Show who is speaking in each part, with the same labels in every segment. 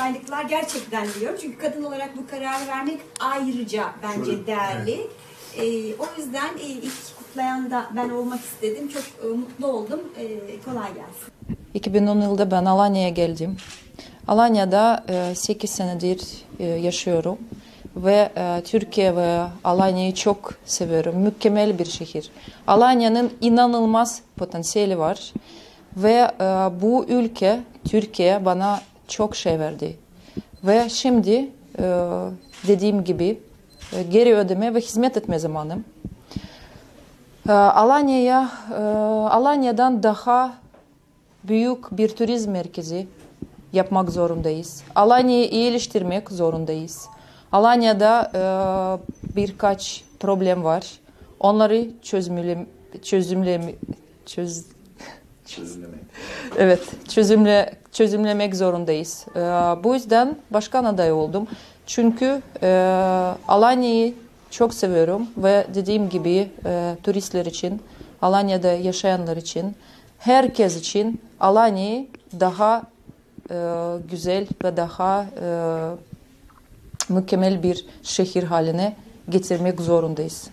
Speaker 1: kolaylıklar gerçekten diliyorum. Çünkü kadın olarak bu kararı vermek ayrıca bence değerli. O yüzden ilk kutlayan da ben olmak istedim. Çok mutlu oldum. Kolay gelsin.
Speaker 2: 2010 yılında ben Alanya'ya geldim. Alanya'da 8 senedir yaşıyorum. Ve Türkiye ve Alanya'yı çok seviyorum. Mükemmel bir şehir. Alanya'nın inanılmaz potansiyeli var. Ve bu ülke, Türkiye bana çok şey verdi. Ve şimdi dediğim gibi geri ödeme ve hizmet etme zamanım. Alanya'dan daha büyük bir turizm merkezi yapmak zorundayız. Alanya'yı iyileştirmek zorundayız. Alanya'da birkaç problem var. Onları çözümlemek zorundayız. Bu yüzden başkan adayı oldum. Çünkü Alanya'yı çok seviyorum ve dediğim gibi turistler için, Alanya'da yaşayanlar için, herkes için Alanya'yı daha güzel ve daha mükemmel bir şehir haline getirmek zorundayız.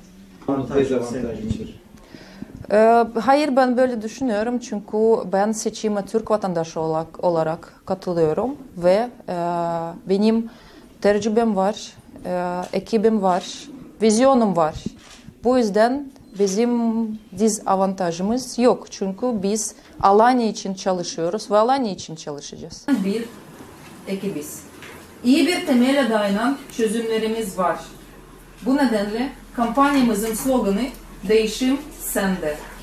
Speaker 2: Hayır, ben böyle düşünüyorum çünkü ben seçime Türk vatandaşı olarak katılıyorum ve benim tecrübem var, ekibim var, vizyonum var. Bu yüzden bizim dezavantajımız yok çünkü biz Alanya için çalışıyoruz ve Alanya için çalışacağız. Bir ekibiz. İyi bir temele dayanan çözümlerimiz var. Bu nedenle kampanyamızın sloganı "Değişim sende".